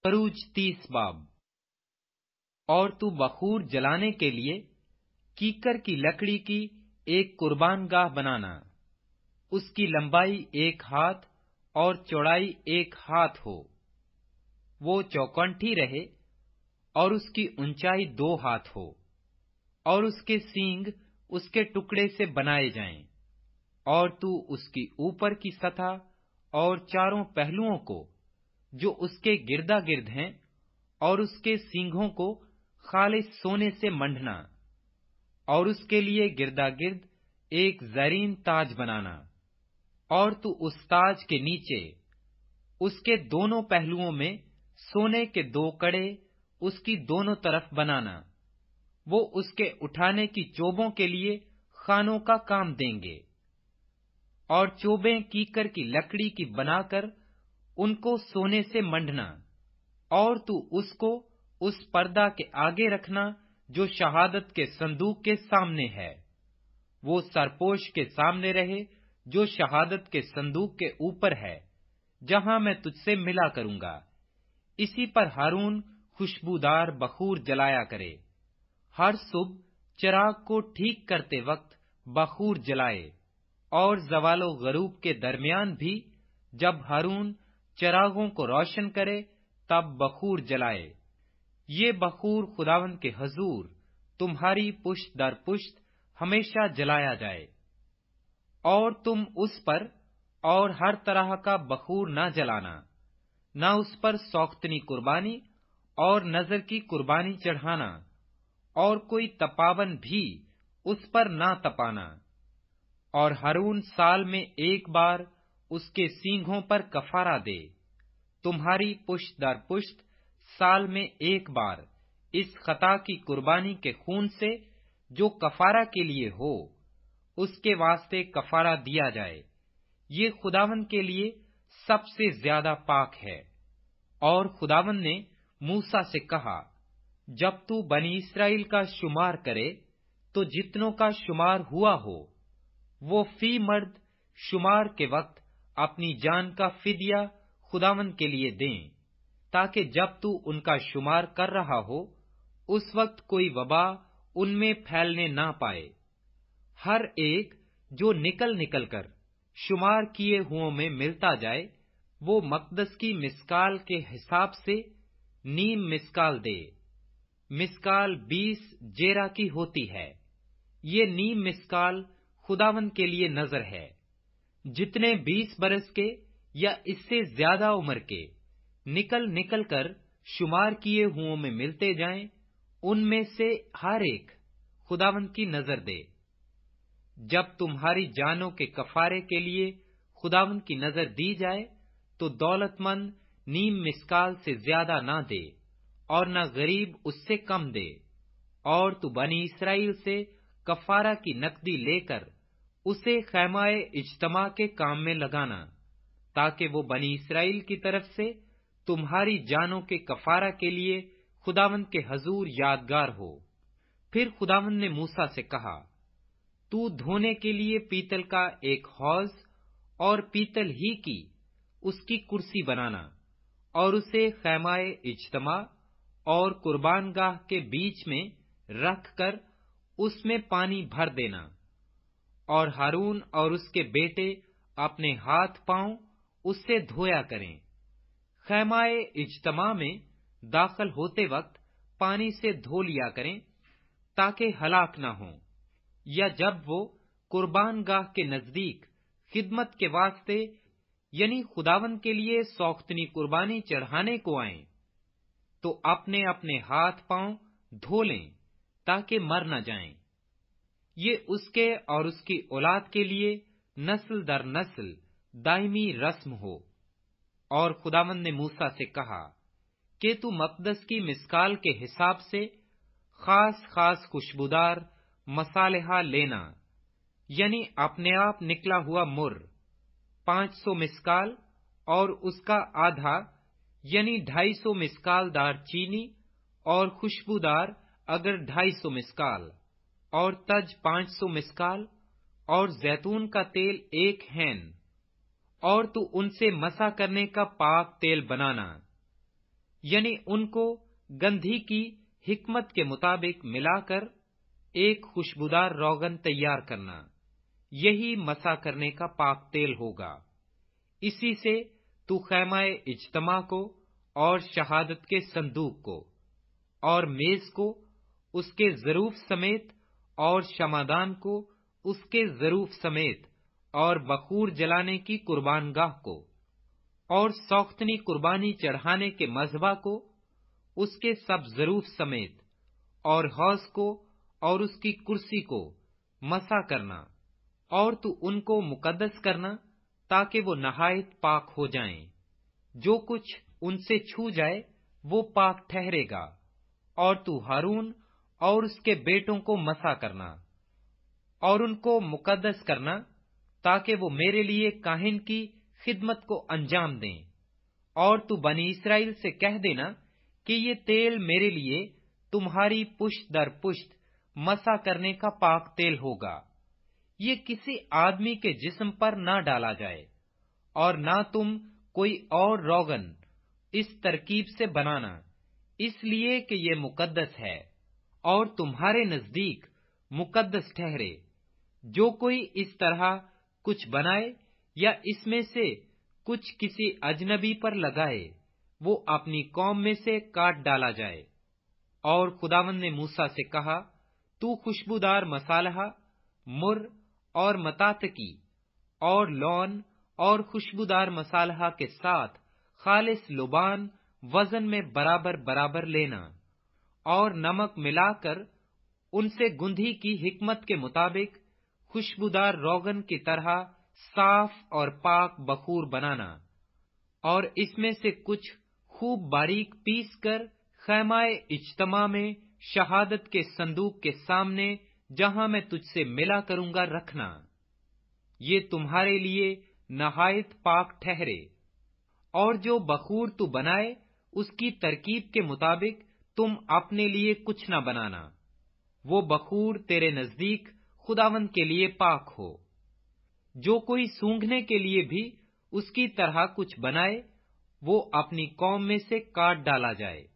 अरूज 30 बाब। और तू बखूर जलाने के लिए कीकर की लकड़ी की एक कुर्बान गाह बनाना। उसकी लंबाई 1 हाथ और चौड़ाई 1 हाथ हो। वो चौकंठी रहे और उसकी ऊंचाई 2 हाथ हो, और उसके सींग उसके टुकड़े से बनाए जाएं। और तू उसकी ऊपर की सतह और चारों पहलुओं को, जो उसके गिरदा गिर्द हैं, और उसके सींगों को खालिस सोने से मंडना, और उसके लिए गिरदा गिर्द एक जरीन ताज बनाना। और तू उस ताज के नीचे उसके दोनों पहलुओं में सोने के 2 कड़े उसकी दोनों तरफ बनाना। वो उसके उठाने की चोबों के लिए खानों का काम देंगे। और चोबें कीकर की लकड़ी की बनाकर उनको सोने से मंडना। और तू उसको उस पर्दा के आगे रखना जो शहादत के संदूक के सामने है। वो सरपोश के सामने रहे जो शहादत के संदूक के ऊपर है, जहां मैं तुझसे मिला करूंगा। इसी पर हारून खुशबूदार बखूर जलाया करे। हर सुबह चिराग को ठीक करते वक्त बखूर जलाए, और ज़वालो गरूब के दरमियान भी जब हारून चिरागों को रोशन करे तब बखूर जलाए। ये बखूर खुदावंद के हजूर तुम्हारी पुश्त दर पुश्त हमेशा जलाया जाए। और तुम उस पर और हर तरह का बखूर न जलाना, न उस पर सौख्तनी कुर्बानी और नजर की कुर्बानी चढ़ाना, और कोई तपावन भी उस पर न तपाना। और हारून साल में 1 बार उसके सींगों पर कफारा दे। तुम्हारी पुश्त दर पुश्त साल में 1 बार इस खता की कुर्बानी के खून से जो कफारा के लिए हो, उसके वास्ते कफारा दिया जाए। ये खुदावंद के लिए सबसे ज्यादा पाक है। और खुदावंद ने मूसा से कहा, जब तू बनी इस्राएल का शुमार करे तो जितनों का शुमार हुआ हो, वो फी मर्द शुमार के वक्त अपनी जान का फिदिया खुदावंद के लिए दें, ताकि जब तू उनका शुमार कर रहा हो, उस वक्त कोई वबा उनमें फैलने ना पाए। हर एक जो निकल निकल कर शुमार किए हुओं में मिलता जाए, वो मकदस की मिस्काल के हिसाब से नीम मिस्काल दे। मिस्काल 20 जेरा की होती है। ये नीम मिस्काल खुदावंद के लिए नजर है। जितने 20 बरस के या इससे ज्यादा उम्र के निकल निकल कर शुमार किए हुओं में मिलते जाएं, उनमें से हर एक खुदावंद की नजर दे। जब तुम्हारी जानों के कफारे के लिए खुदावंद की नजर दी जाए, तो दौलतमंद नीम मिस्काल से ज्यादा ना दे, और न गरीब उससे कम दे। और तू बनी इस्राएल से कफारा की नकदी लेकर उसे खैमाए इज्तमा के काम में लगाना, ताकि वो बनी इस्राएल की तरफ से तुम्हारी जानों के कफारा के लिए खुदावंद के हजूर यादगार हो। फिर खुदावंद ने मूसा से कहा, तू धोने के लिए पीतल का एक हौज और पीतल ही की उसकी कुर्सी बनाना, और उसे खैमाए इज्तमा और कुर्बान गाह के बीच में रख कर उसमें पानी भर देना। और हारून और उसके बेटे अपने हाथ पांव उससे धोया करें। खैमाए इज्तमा में दाखिल होते वक्त पानी से धो लिया करें, ताकि हलाक न हो। या जब वो कुर्बान गाह के नजदीक खिदमत के वास्ते यानी खुदावंद के लिए सौख्तनी कुर्बानी चढ़ाने को आए, तो अपने अपने हाथ पांव धो लें, ताकि मर न जाएं। ये उसके और उसकी औलाद के लिए नस्ल दर नस्ल दायमी रस्म हो। और खुदावंद ने मूसा से कहा कि तू मकदस की मिस्काल के हिसाब से खास खास खुशबूदार मसालेहा लेना, यानी अपने आप निकला हुआ मुर 500 मिस्काल, और उसका आधा यानी 250 मिस्काल दार चीनी, और खुशबूदार अगर 250 मिस्काल, और तज 500 मिस्काल, और जैतून का तेल 1 हैन। और तू उनसे मसा करने का पाक तेल बनाना। یعنی ان کو گندھی کی حکمت کے مطابق ملا کر ایک خوشبودار روغن تیار کرنا، یہی مسح کرنے کا پاک تیل ہوگا۔ اسی سے تو خیمہ اجتماع کو اور شہادت کے صندوق کو اور میز کو اس کے ظروف سمیت اور شمعدان کو اس کے ظروف سمیت اور بخور جلانے کی قربان گاہ کو اور سوختنی قربانی چڑھانے کے مذبح کو اس کے سب ظروف سمیت اور حوض کو اور اس کی کرسی کو مسح کرنا، اور تو ان کو مقدس کرنا تاکہ وہ نہایت پاک ہو جائیں۔ جو کچھ ان سے چھو جائے وہ پاک ٹھہرے گا، اور تو ہارون اور اس کے بیٹوں کو مسح کرنا اور ان کو مقدس کرنا تاکہ وہ میرے لیے کاہن کی خدمت کو انجام دیں۔ اور تو بنی اسرائیل سے کہہ دینا کہ یہ تیل میرے لیے تمہاری پشت در پشت مسح کرنے کا پاک تیل ہوگا۔ یہ کسی آدمی کے جسم پر نہ ڈالا جائے، اور نہ تم کوئی اور روغن اس ترکیب سے بنانا، اس لیے کہ یہ مقدس ہے اور تمہارے نزدیک مقدس ٹھہرے۔ جو کوئی اس طرح کچھ بنائے یا اس میں سے کچھ کسی اجنبی پر لگائے، وہ اپنی قوم میں سے کاٹ ڈالا جائے۔ اور خداوند نے موسیٰ سے کہا، تو خوشبودار مصالحہ، مر اور متاتکی اور لون اور خوشبودار مصالحہ کے ساتھ خالص لبان وزن میں برابر برابر لینا، اور نمک ملا کر ان سے گندھی کی حکمت کے مطابق خوشبودار روغن کی طرح صاف اور پاک بخور بنانا، اور اس میں سے کچھ خوب باریک پیس کر خیمہ اجتماع میں شہادت کے صندوق کے سامنے جہاں میں تجھ سے ملا کروں گا رکھنا۔ یہ تمہارے لیے نہایت پاک ٹھہرے۔ اور جو بخور تو بنائے اس کی ترکیب کے مطابق تم اپنے لیے کچھ نہ بنانا، وہ بخور تیرے نزدیک خداوند کے لیے پاک ہو۔ جو کوئی سونگھنے کے لیے بھی اس کی طرح کچھ بنائے، وہ اپنی قوم میں سے کاٹ ڈالا جائے۔